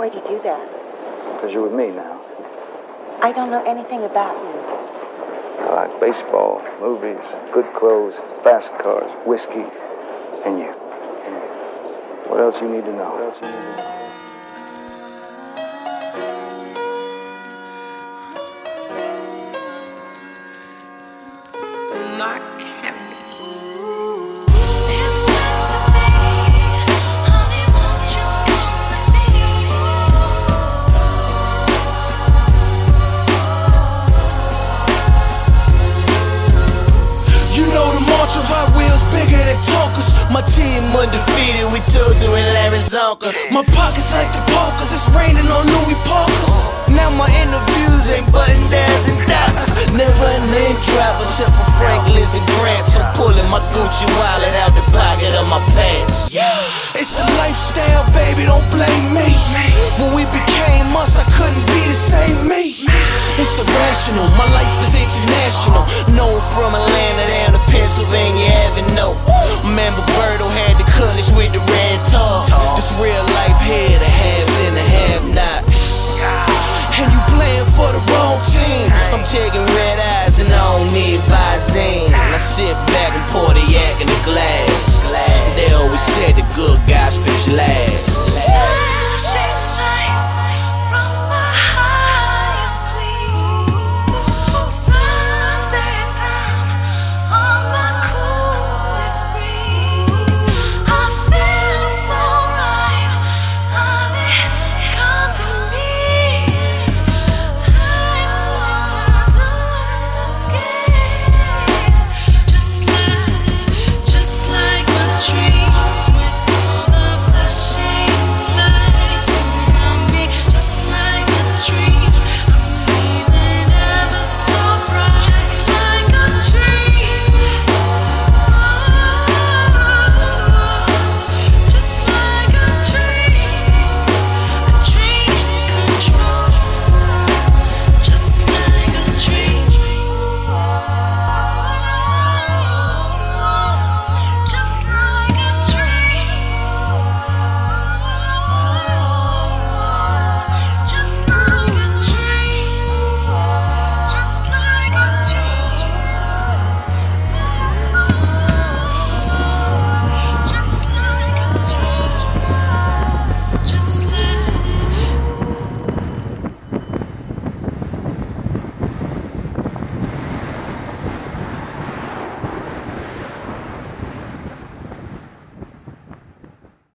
Why'd you do that? Because you're with me now. I don't know anything about you. I like baseball, movies, good clothes, fast cars, whiskey, and you. What else you need to know? Hot Wheels bigger than Tonkers. My team undefeated, we Tuesday with Larry Zonka. My pockets like the Parkers, it's raining on Louis Parkers. Now my interviews ain't button downs and doctors. Never a name drop except for Franklin's and Grants. I'm pulling my Gucci wallet out the pocket of my pants. It's the lifestyle, baby, don't blame me. When we became us, I couldn't be the same me. It's irrational, my life is international. Known from a